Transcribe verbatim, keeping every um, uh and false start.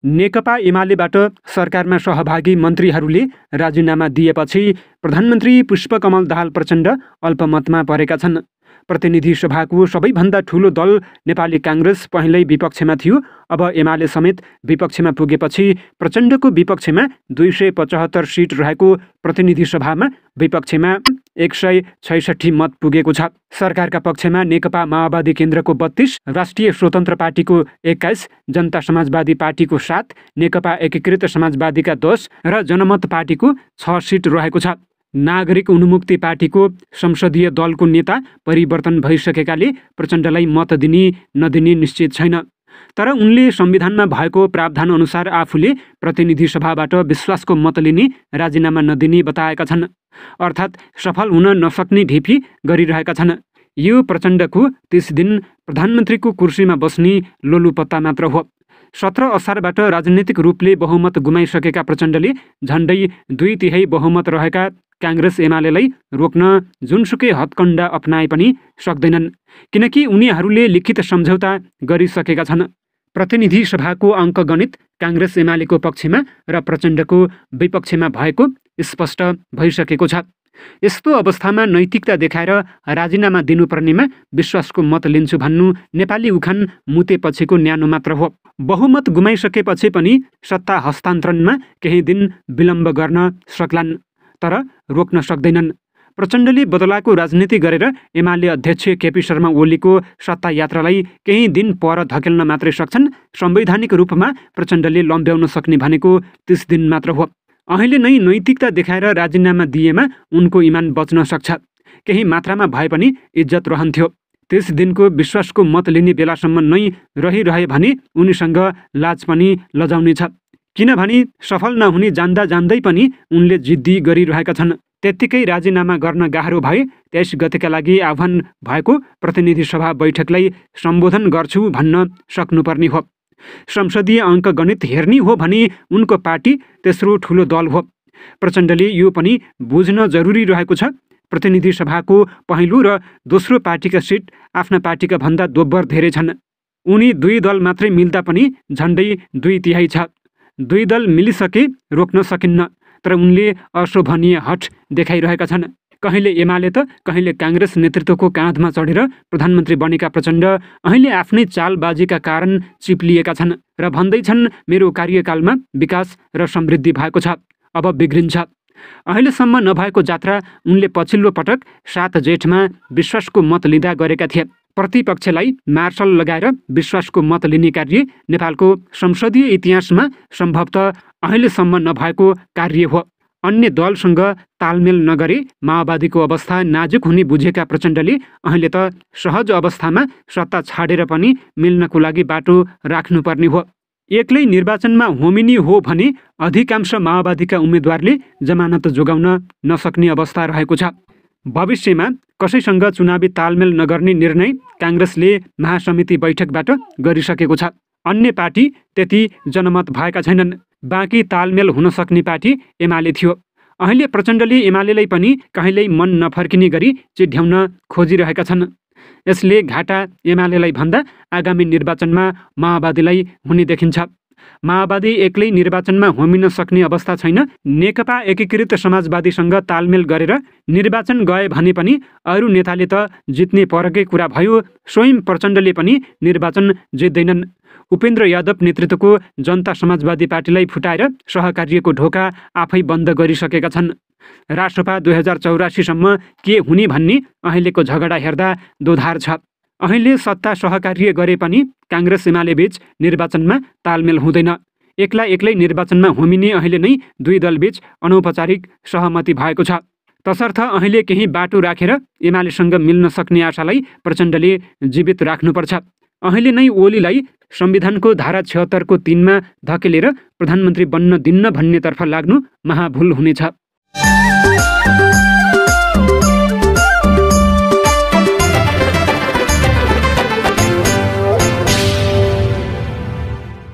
नेकपा एमालेबाट सरकारमा सहभागी मन्त्रीहरूले राजीनामा दिएपछि प्रधानमन्त्री पुष्पकमल दाहाल प्रचण्ड अल्पमतमा परेका छन्। प्रतिनिधि सभाको सबैभन्दा ठूलो दल नेपाली काङ्ग्रेस पहिल्यै विपक्षमा थियो। अब एमाले समेत विपक्षमा पुगेपछि प्रचण्डको विपक्षमा दुई सय पचहत्तर सिट रहेको प्रतिनिधि सभामा विपक्षमा एक सय छैसठी मत पुगेको छ। सरकारका पक्षमा नेकपा माओवादी केन्द्रको बत्तीस, राष्ट्रिय स्वतन्त्र पार्टीको एक्काइस, जनता समाजवादी पार्टीको सात, नेकपा एकीकृत समाजवादीका दस र जनमत पार्टीको छ सिट रहेको छ। नागरिक उन्मुक्ति पार्टीको संसदीय दलको नेता परिवर्तन भइसकेकाले प्रचण्डलाई मत दिने नदिने निश्चित छैन। तर उनले संविधानमा भएको प्रावधान अनुसार आफूले प्रतिनिधि सभाबाट विश्वासको मत लिने राजीनामा नदिने बताएका छन्। अर्थात् सफल हुन नसक्ने ढिपी गरिरहेका छन्। यो प्रचण्डको तीस दिन प्रधानमन्त्रीको कुर्सीमा बस्ने लोलुपत्ता मात्र हो। सत्र असारबाट राजनीतिक रूपले बहुमत गुमाइसकेका प्रचण्डले झण्डै दुई तिहाई बहुमत रहेका काङ्ग्रेस एमालेलाई रोक्न जुनसुकै हत्कण्डा अपनाए पनि सक्दैनन्, किनकि उनीहरूले लिखित सम्झौता गरिसकेका छन्। प्रतिनिधि सभाको अङ्कगणित काङ्ग्रेस एमालेको पक्षमा र प्रचण्डको विपक्षमा भएको स्पष्ट भइसकेको छ। यस्तो अवस्थामा नैतिकता देखाएर राजीनामा दिनुपर्नेमा विश्वासको मत लिन्छु भन्नु नेपाली उखान मुतेपछिको न्यानो मात्र हो। बहुमत गुमाइसकेपछि पनि सत्ता हस्तान्तरणमा केही दिन विलम्ब गर्न सक्लान्, तर रोक्न सक्दैनन्। प्रचण्डले बदलाको राजनीति गरेर एमाले अध्यक्ष केपी शर्मा ओलीको सत्ता यात्रालाई केही दिन पर धकेल्न मात्रै सक्छन्। संवैधानिक रूपमा प्रचण्डले लम्ब्याउन सक्ने भनेको तीस दिन मात्र हो। अहिले नै नैतिकता देखाएर राजीनामा दिएमा उनको इमान बच्न सक्छ। केही मात्रामा भए पनि इज्जत रहन्थ्यो। तीस दिनको विश्वासको मत लिने बेलासम्म नै रहिरहे भने उनीसँग लाज पनि लजाउने छ। किनभने सफल नहुने जान्दा जान्दै पनि उनले जिद्दी गरिरहेका छन्। त्यत्तिकै राजीनामा गर्न गाह्रो भए तेइस गतेका लागि आह्वान भएको प्रतिनिधि सभा बैठकलाई सम्बोधन गर्छु भन्न सक्नुपर्ने हो। संसदीय अङ्कगणित हेर्ने हो भने उनको पार्टी तेस्रो ठूलो दल हो। प्रचण्डले यो पनि बुझ्न जरुरी रहेको छ। प्रतिनिधि सभाको पहिलो र दोस्रो पार्टीका सिट आफ्ना पार्टीका भन्दा दोब्बर धेरै छन्। उनी दुई दल मात्रै मिल्दा पनि झण्डै दुई तिहाई छ। दुई दल मिलिसके रोक्न सकिन्न, तर उनले अशोभनीय हठ देखाइरहेका छन्। कहिले एमाले त कहिले काङ्ग्रेस नेतृत्वको काँधमा चढेर प्रधानमन्त्री बनेका प्रचण्ड अहिले आफ्नै चालबाजीका कारण चिप्लिएका छन् र भन्दैछन् मेरो कार्यकालमा विकास र समृद्धि भएको छ, अब बिग्रिन्छ। अहिलेसम्म नभएको जात्रा उनले पछिल्लो पटक सात जेठमा विश्वासको मत लिँदा गरेका थिए। प्रतिपक्षलाई मार्शल लगाएर विश्वासको मत लिने कार्य नेपालको संसदीय इतिहासमा सम्भवतः अहिलेसम्म नभएको कार्य हो। अन्य दलसँग तालमेल नगरे माओवादीको अवस्था नाजुक हुने बुझेका प्रचण्डले अहिले त सहज अवस्थामा सत्ता छाडेर पनि मिल्नको लागि बाटो राख्नुपर्ने हो। एक्लै निर्वाचनमा होमिने हो भने अधिकांश माओवादीका उम्मेदवारले जमानत जोगाउन नसक्ने अवस्था रहेको छ। भविष्यमा कसैसँग चुनावी तालमेल नगर्ने निर्णय काङ्ग्रेसले महासमिति बैठकबाट गरिसकेको छ। अन्य पार्टी त्यति जनमत भएका छैनन्। बाँकी तालमेल हुन सक्ने पार्टी एमाले थियो। अहिले प्रचण्डले एमालेलाई पनि कहिल्यै मन नफर्किने गरी चिढ्याउन खोजिरहेका छन्। यसले घाटा एमालेलाई भन्दा आगामी निर्वाचनमा माओवादीलाई हुने देखिन्छ। माओवादी एक्लै निर्वाचनमा होमिन सक्ने अवस्था छैन। नेकपा एकीकृत समाजवादीसँग तालमेल गरेर निर्वाचन गए भने पनि अरू नेताले त जित्ने परकै कुरा भयो। स्वयं प्रचण्डले पनि निर्वाचन जित्दैनन्। उपेन्द्र यादव नेतृत्वको जनता समाजवादी पार्टीलाई फुटाएर सहकार्यको ढोका आफै बन्द गरिसकेका छन्। राष्ट्रपा दुई हजार चौरासीसम्म के हुने भन्ने अहिलेको झगडा हेर्दा दोधार छ। अहिले सत्ता सहकार्य गरे पनि काङ्ग्रेस एमाले बीच निर्वाचनमा तालमेल हुँदैन। एक्ला एक्लै निर्वाचनमा होमिने अहिले नै दुई दलबीच अनौपचारिक सहमति भएको छ। तसर्थ अहिले केही बाटो राखेर एमालेसँग मिल्न सक्ने आशालाई प्रचण्डले जीवित राख्नुपर्छ। अहिले नै ओलीलाई संविधानको धारा छिहत्तरको तीनमा धकेलेर प्रधानमन्त्री बन्न दिन्न भन्नेतर्फ लाग्नु महाभूल हुनेछ।